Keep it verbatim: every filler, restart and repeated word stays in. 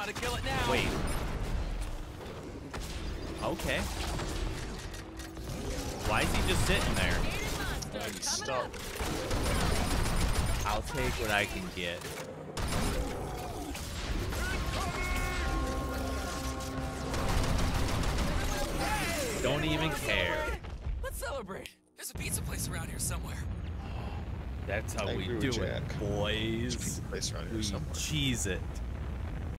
Gotta kill it now. Wait. Okay. Why is he just sitting there? Uh, he's stuck. I'll take what I can get. Don't even care. Let's celebrate. There's a pizza place around here somewhere. That's how I we agree do with it, Jack. boys. There's a place around here We somewhere. cheese it.